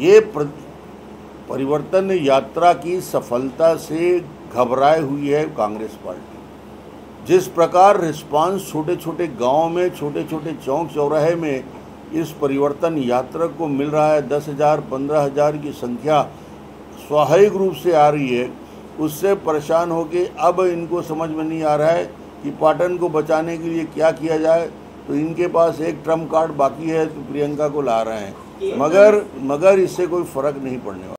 ये परिवर्तन यात्रा की सफलता से घबराई हुई है कांग्रेस पार्टी। जिस प्रकार रिस्पांस छोटे छोटे गांव में, छोटे छोटे चौक चौराहे में इस परिवर्तन यात्रा को मिल रहा है, 10,000 15,000 की संख्या स्वाभाविक रूप से आ रही है, उससे परेशान होकर अब इनको समझ में नहीं आ रहा है कि पाटन को बचाने के लिए क्या किया जाए। तो इनके पास एक ट्रम्प कार्ड बाकी है, तो प्रियंका को ला रहे हैं, मगर इससे कोई फर्क नहीं पड़ने वाला।